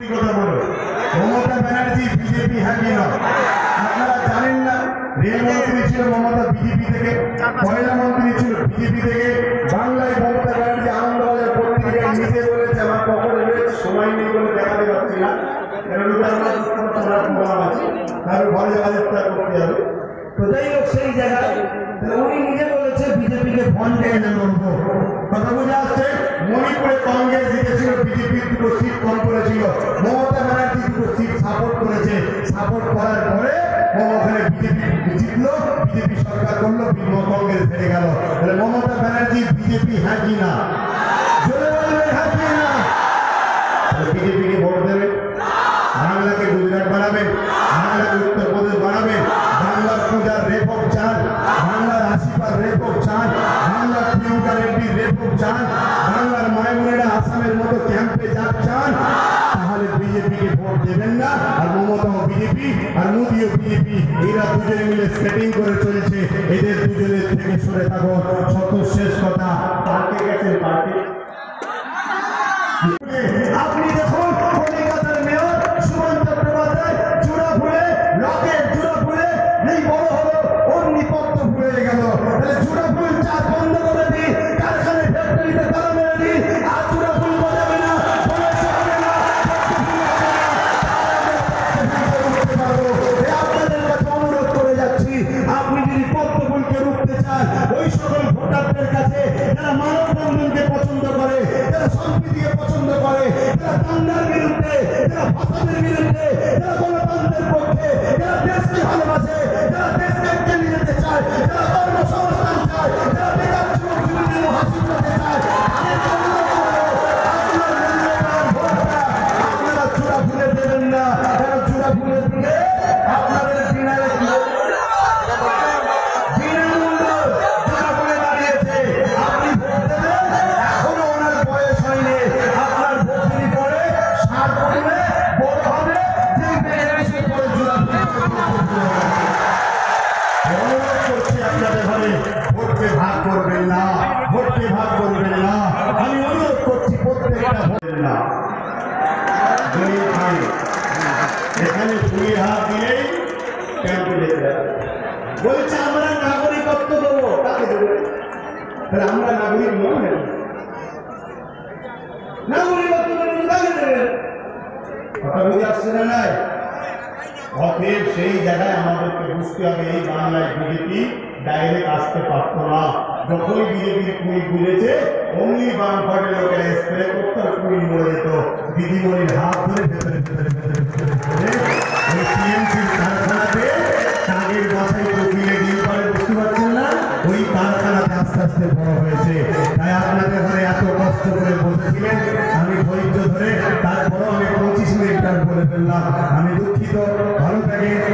কথা বলো মমতা ব্যানার্জি বিজেপি হ্যাঁ কি না আপনারা জানেন না রেলমন্ত্রী ছিল মমতা বিজেপি থেকে কয়লা মন্ত্রী ছিল বিজেপি থেকে বাংলায় মমতা ব্যানার্জি আনন্দবাজার পত্রিকায় নিজে বলেছে আমার কখনো রয়েছে সময় নেই বলে দেখাতে পারছি না কারণ ঘরে যোগাযোগ করতে হবে তো যাই হোক সেই জায়গায় উনি নিজে বলেছে বিজেপিকে ফন্ডে এনে লড়বো কথা বোঝা আসছে মণিপুরে কংগ্রেস জিতেছিল বিজেপির দুটো সিট কম করেছিল মমতা ব্যানার্জি দুটো সিট সাপোর্ট করেছে সাপোর্ট করার পরে ওখানে বিজেপি জিতলো বিজেপি সরকার করলো কংগ্রেস হেরে গেল তাহলে মমতা ব্যানার্জি বিজেপি হ্যাঁ কি না জোরে বলবে হ্যাঁ কি না বিজেপিকে ভোট দেবে বাংলাকে গুজরাট বানাবেন বাংলাকে উত্তরপ্রদেশ বানাবেন বাংলার পূজার রেপক চান বাংলার আসিফার রেপক চান বাংলার প্রিয়ঙ্কা রেড্ডির রেপক চান বাংলার মায়েরা আসামের মতো ক্যাম্পে চান তাহলে বিজেপিকে ভোট দেবেন না আর মমতাও বিজেপি আর মোদিও বিজেপি এরা দুজনে মিলে সেটিং করে চলছে এদের দুজনের থেকে সরে থাকো শত শেষ কথা পার্কে গেছেন পার্কে আপনি দেখুন কলকাতার মেয়র সুমন চট্টোপাধ্যায় চূড়া ফুলে লকেট চূড়া ফুলে এই বড় হলো অগ্নি পত্র ফুলে গেল তাহলে চূড়া ফুল চাষ বন্ধ করে দিই কারখানায় ফ্যাক্টরিতে তালা মেরে দিই আর চূড়া ফুল বাজাবে না আপনাদের কাছে অনুরোধ করে যাচ্ছি আপনি যদি পদ্ম ফুলকে রুখতে চান ওই সকল ভোটারদের কাছে যারা মানববন্ধনকে পছন্দ করে যারা সম্প্রীতিকে পছন্দ করে যারা দাঙ্গার বিরুদ্ধে যারা ফাসাদের বিরুদ্ধে যারা গণতন্ত্রের পক্ষে যারা দেশকে ভালোবাসে যারা দেশকে এগিয়ে যেতে চায় যারা কর্মসংস্থান চায় যারা বেকার যুবক যুবতীদের হাসি করতে চায় আপনারা চূড়া ফুলে দেবেন না কারণ চূড়া ফুলে দিলে আপনাদের বিনারে ভাগ করবেন না ভোটকে ভাগ করবেন না আমি অনুরোধ করছি প্রত্যেকটা ভোটের না এখানে ফুলের হাত দিলেই ক্যাম্পে যেতে বলছে আমরা নাগরিকত্ব দেবো কাকে দেবো তাহলে আমরা নাগরিক নয় নাগরিকত্ব দেবেন কাকে দেবেন কথা বুঝে আসছে না নাই অতএব সেই জায়গায় আমাদেরকে বুঝতে হবে এই বাংলায় বিজেপি ডাইরেক্ট আসতে পারত না যখনই বিজেপির কুড়ি বুঝেছে অমনি বাম পার্টির লোকেরা স্প্রে করতো আর কুড়ি মরে যেত দিদিমণির হাত ধরে ভেতরে ভেতরে ভেতরে ভেতরে ভেতরে ওই টিএমসির কারখানাতে কাগের বাসায় কোকিলে ডিম পারে বুঝতে পারছেন না ওই কারখানাতে আস্তে আস্তে বড় হয়েছে তাই আপনাদের ঘরে এত কষ্ট করে বসেছিলেন আমি ধৈর্য ধরে তারপরও আমি 25 মিনিট বলে ফেললাম আমি দুঃখিত ভালো থাকে